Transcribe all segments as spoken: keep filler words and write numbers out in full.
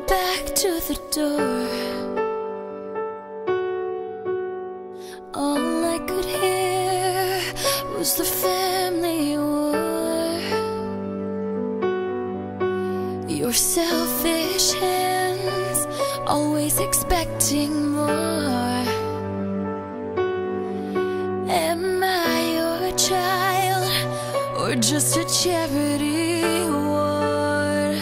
back to the door, all I could hear was the family war. Your selfish hands, always expecting more. Am I your child, or just a charity ward?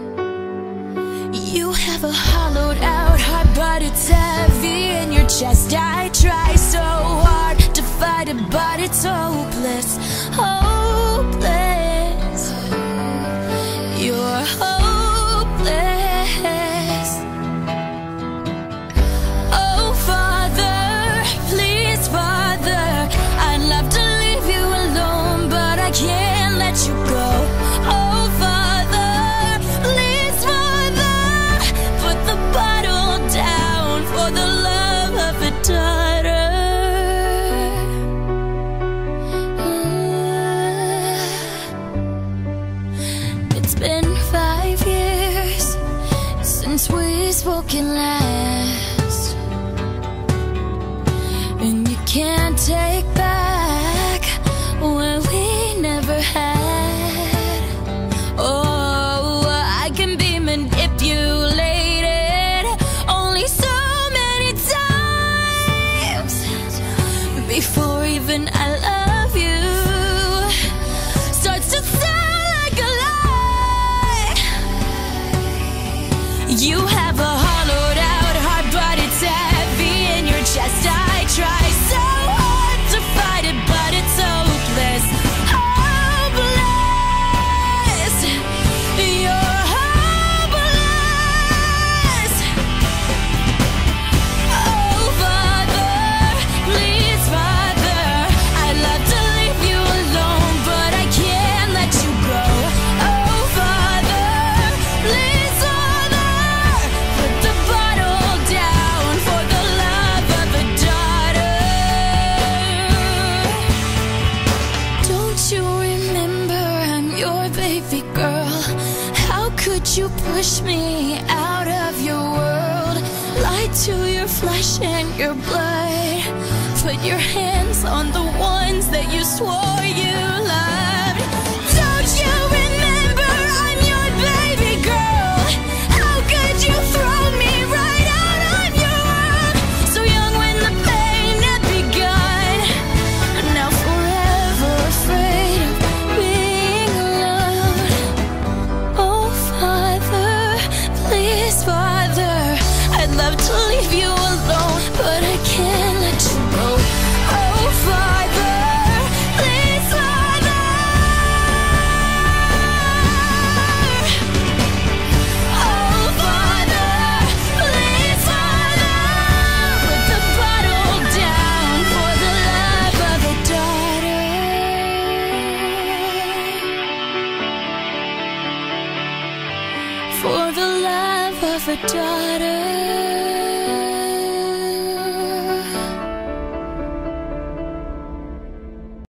You have a hollowed out heart, but it's heavy in your chest. I try so hard to fight it, but it's hopeless, hopeless. You're hopeless. Oh, Father, please, Father, I'd love to leave you alone, but I can't let you go. Oh, Father, please, Father, put the bottle down for the love of a daughter. uh, It's been five years since we spoken last, and you can't take back what we never had. Oh, I can be manipulated only so many times before even I love you starts to sound like a lie. You have a hollowed out heart, but it's heavy in your chest. I try so hard to fight it, but it's hopeless, hopeless. You're hopeless. Oh, Father, please, Father, I'd love to leave you alone, but I can't let you go. Oh, Father, please, Father, put the bottle down for the love of a daughter. Don't you remember I'm your baby girl? How could you push me out of your world? Lie to your flesh and your blood. Put your hands on the ones that you swore you loved. Don't you remember I'm your baby girl? How could you throw me right out of your world? So young when the pain had begun, now forever afraid of being alone. Oh, Father, please, Father, I'd love to leave you alone, but I can't let you go. Oh, Father, please, Father. Oh, Father, please, Father, put the bottle down for the love of a daughter. For the love of a daughter.